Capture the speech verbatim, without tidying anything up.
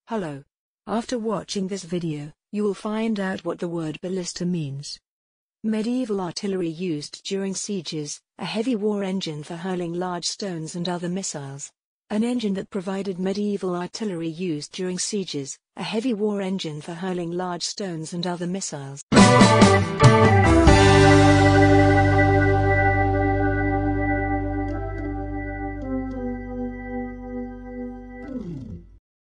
Hello. After watching this video, you will find out what the word ballista means. Medieval artillery used during sieges, a heavy war engine for hurling large stones and other missiles. An engine that provided medieval artillery used during sieges, a heavy war engine for hurling large stones and other missiles.